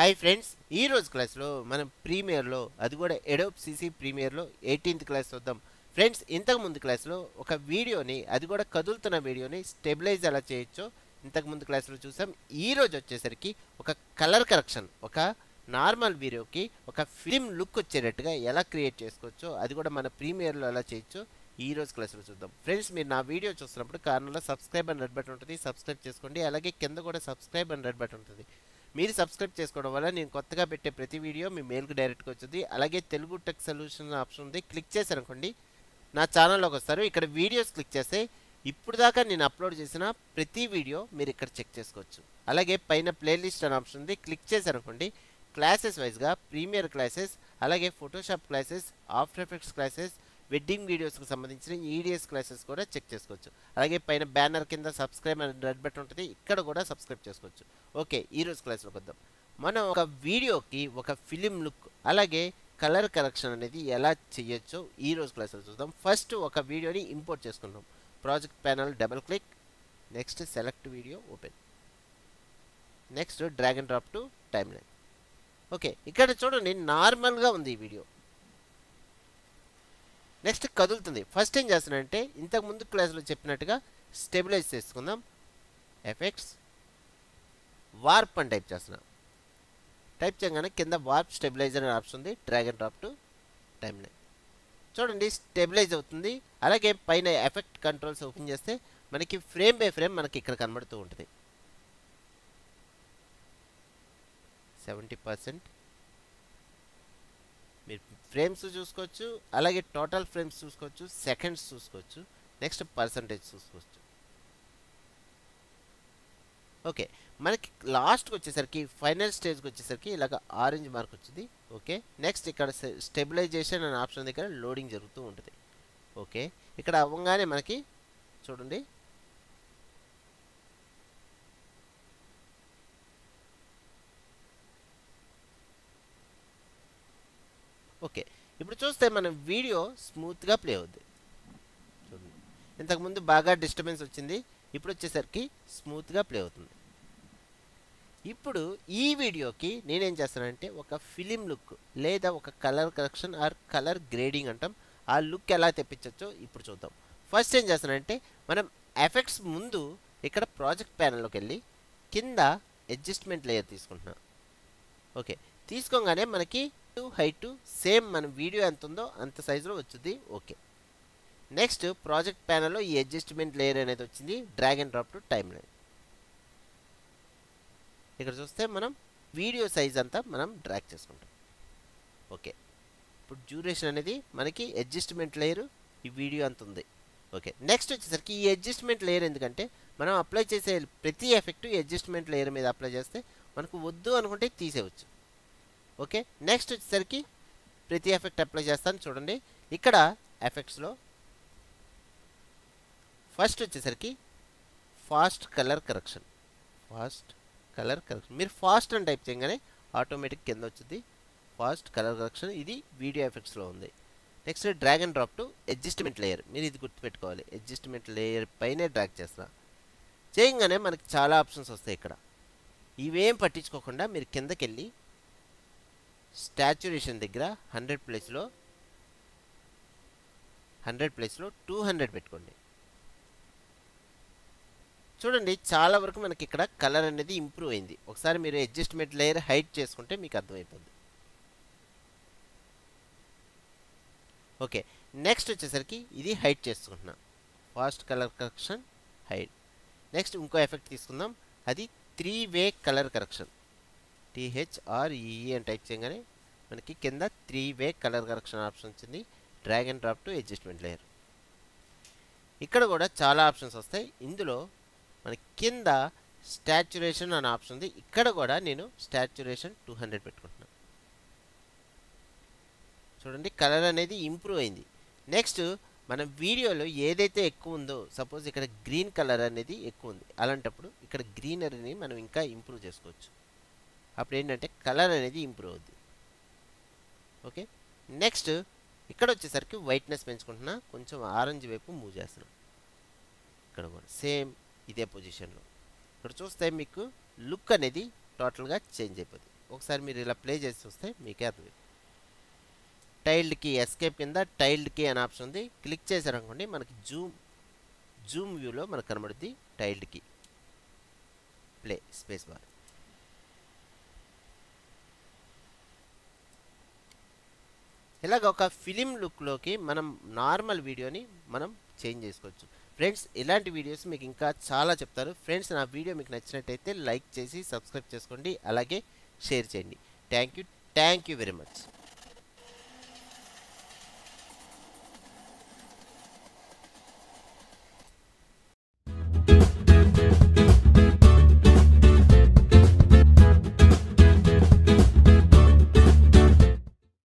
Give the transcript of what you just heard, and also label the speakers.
Speaker 1: Hi friends, ఈ రోజు క్లాస్లో మనం ప్రీమియర్లో అది కూడా ఎడోబ్ సిసి ప్రీమియర్లో 18th క్లాస్ చూద్దాం. ఫ్రెండ్స్, ఇంతకు ముందు క్లాస్లో ఒక వీడియోని, అది కూడా కదులుతున్న వీడియోని స్టెబిలైజ్ ఎలా చేయొచ్చో ఇంతకు ముందు క్లాస్లో చూసాం. ఈ రోజు వచ్చేసరికి ఒక కలర్ కరెక్షన్, ఒక నార్మల్ వీడియోకి ఒక ఫిల్మ్ లుక్ వచ్చేటట్టుగా ఎలా క్రియేట్ చేసుకోవచ్చో, అది కూడా మన ప్రీమియర్లో ఎలా చేయొచ్చో ఈ రోజు క్లాస్లో చూద్దాం. ఫ్రెండ్స్, మీరు నా వీడియో చూస్తున్నప్పుడు కారణంలో సబ్స్క్రైబ్ అని రెడ్ బటన్ ఉంటుంది, సబ్స్క్రైబ్ చేసుకోండి. అలాగే కింద కూడా సబ్స్క్రైబ్ అని రెడ్ బటన్ ఉంటుంది. మీరు సబ్స్క్రైబ్ చేసుకోవడం వల్ల నేను కొత్తగా పెట్టే ప్రతి వీడియో మీ మెయిల్కి డైరెక్ట్గా వచ్చింది. అలాగే తెలుగు టెక్ సొల్యూషన్ ఆప్షన్ ఉంది, క్లిక్ చేశారనుకోండి నా ఛానల్లోకి వస్తారు. ఇక్కడ వీడియోస్ క్లిక్ చేస్తే ఇప్పుడు దాకా నేను అప్లోడ్ చేసిన ప్రతి వీడియో మీరు ఇక్కడ చెక్ చేసుకోవచ్చు. అలాగే పైన ప్లేలిస్ట్ అనే ఆప్షన్ ఉంది, క్లిక్ చేశారనుకోండి క్లాసెస్ వైజ్గా ప్రీమియర్ క్లాసెస్, అలాగే Photoshop classes, After Effects classes, wedding వీడియోస్కి సంబంధించిన ఈడిఎస్ క్లాసెస్ కూడా చెక్ చేసుకోవచ్చు. అలాగే పైన బ్యానర్ కింద సబ్స్క్రైబ్ అని రెడ్ బటన్ ఉంటుంది, ఇక్కడ కూడా సబ్స్క్రైబ్ చేసుకోవచ్చు. ఓకే, ఈరోజు క్లాస్లోకి వద్దాం. మనం ఒక వీడియోకి ఒక ఫిలిం లుక్, అలాగే కలర్ కరెక్షన్ అనేది ఎలా చేయొచ్చో ఈరోజు క్లాస్లో చూద్దాం. ఫస్ట్ ఒక వీడియోని ఇంపోర్ట్ చేసుకుందాం. Project panel double click, next select video open, next drag and drop to timeline. Okay, ఇక్కడ చూడండి నార్మల్గా ఉంది ఈ వీడియో. నెక్స్ట్ కదులుతుంది. ఫస్ట్ ఏం చేస్తున్నానంటే ఇంతకు ముందు క్లాస్లో చెప్పినట్టుగా స్టెబిలైజ్ చేసుకుందాం. ఎఫెక్ట్స్, వార్ప్ అని టైప్ చేస్తున్నాం. టైప్ చేయగానే కింద వార్ప్ స్టెబిలైజర్ అనే ఆప్షన్ ఉంది, drag and drop to timeline. చూడండి స్టెబిలైజ్ అవుతుంది. అలాగే పైన ఎఫెక్ట్ కంట్రోల్స్ ఓపెన్ చేస్తే మనకి ఫ్రేమ్ బై ఫ్రేమ్ మనకి ఇక్కడ కనబడుతూ ఉంటుంది. 70% మీరు ఫ్రేమ్స్ చూసుకోవచ్చు, అలాగే టోటల్ ఫ్రేమ్స్ చూసుకోవచ్చు, సెకండ్స్ చూసుకోవచ్చు, నెక్స్ట్ పర్సంటేజ్ చూసుకోవచ్చు. ఓకే, మనకి లాస్ట్కి వచ్చేసరికి ఫైనల్ స్టేజ్కి వచ్చేసరికి ఇలాగ ఆరెంజ్ మార్క్ వచ్చింది. ఓకే, నెక్స్ట్ ఇక్కడ స్టెబిలైజేషన్ అనే ఆప్షన్ దగ్గర లోడింగ్ జరుగుతూ ఉంటుంది. ఓకే, ఇక్కడ అవ్వగానే మనకి చూడండి ఓకే, ఇప్పుడు చూస్తే మన వీడియో స్మూత్గా ప్లే అవుద్ది. చూడండి, ఇంతకుముందు బాగా డిస్టర్బెన్స్ వచ్చింది, ఇప్పుడు వచ్చేసరికి స్మూత్గా ప్లే అవుతుంది. ఇప్పుడు ఈ వీడియోకి నేనేం చేస్తానంటే ఒక ఫిలిం లుక్ లేదా ఒక colour correction or colour grading అంటాం, ఆ లుక్ ఎలా తెప్పించవచ్చో ఇప్పుడు చూద్దాం. ఫస్ట్ ఏం చేస్తానంటే మనం ఎఫెక్ట్స్ ముందు ఇక్కడ ప్రాజెక్ట్ ప్యానల్లోకి వెళ్ళి కింద అడ్జస్ట్మెంట్ లేయర్ తీసుకుంటున్నాం. ఓకే, తీసుకోగానే మనకి హైట్ సేమ్ మన వీడియో ఎంత ఉందో అంత సైజులో వచ్చింది. ఓకే, నెక్స్ట్ ప్రాజెక్ట్ ప్యానల్లో ఈ అడ్జస్ట్మెంట్ లేయర్ అనేది వచ్చింది, drag and drop to timeline. ఇక్కడ చూస్తే మనం వీడియో సైజ్ అంతా మనం డ్రాగ్ చేసుకుంటాం. ఓకే, ఇప్పుడు డ్యూరేషన్ అనేది మనకి అడ్జస్ట్మెంట్ లేయర్ ఈ వీడియో అంత ఉంది. ఓకే, నెక్స్ట్ వచ్చేసరికి ఈ అడ్జస్ట్మెంట్ లేయర్ ఎందుకంటే మనం అప్లై చేసే ప్రతి ఎఫెక్ట్ ఈ అడ్జస్ట్మెంట్ లేయర్ మీద అప్లై చేస్తే మనకు వద్దు అనుకుంటే తీసేయచ్చు. ఓకే, నెక్స్ట్ వచ్చేసరికి ప్రతి ఎఫెక్ట్ అప్లై చేస్తాను. చూడండి ఇక్కడ ఎఫెక్ట్స్లో ఫస్ట్ వచ్చేసరికి ఫాస్ట్ కలర్ కరెక్షన్, మీరు ఫాస్ట్ అని టైప్ చేయగానే ఆటోమేటిక్ కింద వచ్చింది ఫాస్ట్ కలర్ కరెక్షన్. ఇది వీడియో ఎఫెక్ట్స్లో ఉంది. Next drag and drop to adjustment layer. మీరు ఇది గుర్తుపెట్టుకోవాలి, అడ్జస్ట్మెంట్ లేయర్ పైనే డ్రాగ్ చేస్తా. చేయగానే మనకి చాలా ఆప్షన్స్ వస్తాయి. ఇక్కడ ఇవేం పట్టించుకోకుండా మీరు కిందకి వెళ్ళి స్టాచ్యురేషన్ దగ్గర 100 ప్లేస్లో 200 పెట్టుకోండి. చూడండి చాలా వరకు మనకి ఇక్కడ కలర్ అనేది ఇంప్రూవ్ అయింది. ఒకసారి మీరు అడ్జస్ట్మెంట్ లేయర్ హైట్ చేసుకుంటే మీకు అర్థమైపోద్ది. ఓకే, నెక్స్ట్ వచ్చేసరికి ఇది హైట్ చేసుకుంటున్నా, fast colour correction hide. Next ఇంకో ఎఫెక్ట్ తీసుకుందాం, అది 3-వే కలర్ కరెక్షన్. THREE అని టైప్ చేయగానే మనకి కింద 3-వే కలర్ కరెక్షన్ ఆప్షన్ వచ్చింది, drag and drop to adjustment layer. ఇక్కడ కూడా చాలా ఆప్షన్స్ వస్తాయి. ఇందులో మనకి కింద స్టాచ్యురేషన్ అనే ఆప్షన్ ఉంది, ఇక్కడ కూడా నేను స్టాచ్యురేషన్ 200 పెట్టుకుంటున్నాను. చూడండి కలర్ అనేది ఇంప్రూవ్ అయింది. నెక్స్ట్ మన వీడియోలో ఏదైతే ఎక్కువ ఉందో, సపోజ్ ఇక్కడ గ్రీన్ కలర్ అనేది ఎక్కువ ఉంది, అలాంటప్పుడు ఇక్కడ గ్రీనరీని మనం ఇంకా ఇంప్రూవ్ చేసుకోవచ్చు. అప్పుడు ఏంటంటే కలర్ అనేది ఇంప్రూవ్ అవుద్ది. ఓకే, నెక్స్ట్ ఇక్కడ వచ్చేసరికి వైట్నెస్ పెంచుకుంటున్నా, కొంచెం ఆరెంజ్ వైపు మూవ్ చేస్తున్నాం. ఇక్కడ కూడా సేమ్ ఇదే పొజిషన్లో ఇక్కడ చూస్తే మీకు లుక్ అనేది టోటల్గా చేంజ్ అయిపోతుంది. ఒకసారి మీరు ఇలా ప్లే చేసి చూస్తే మీకే అర్థం. టైల్డ్ కీ ఎస్కేప్ కింద టైల్డ్ కీ అనే ఆప్షన్ ఉంది. క్లిక్ చేశారనుకోండి మనకి జూమ్ వ్యూలో మనకు కనబడుద్ది tilde key. Play space bar. ఇలాగ ఒక ఫిలిం లుక్లోకి మనం నార్మల్ వీడియోని మనం చేంజ్ చేసుకోవచ్చు. ఫ్రెండ్స్ ఇలాంటి వీడియోస్ మీకు ఇంకా చాలా చెప్తారు. ఫ్రెండ్స్ నా వీడియో మీకు నచ్చినట్టయితే లైక్ చేసి సబ్స్క్రైబ్ చేసుకోండి, అలాగే షేర్ చేయండి. Thank you very much.